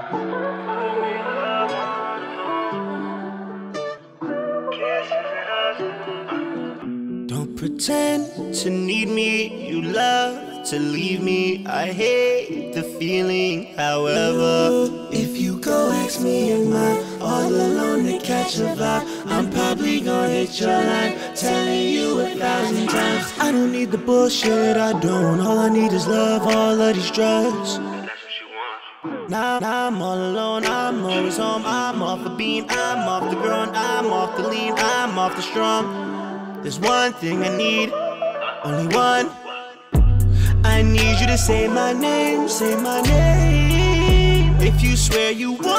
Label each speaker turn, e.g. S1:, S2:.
S1: Don't pretend to need me, you love to leave me. I hate the feeling, however. If you go ask me, am I all alone to catch a vibe? I'm probably gonna hit your line, telling you 1,000 times. I don't need the bullshit, I don't. All I need is love, all of these drugs. Now I'm all alone, I'm always home. I'm off the bean, I'm off the ground, I'm off the lean, I'm off the strong. There's one thing I need, only one. I need you to say my name, say my name. If you swear you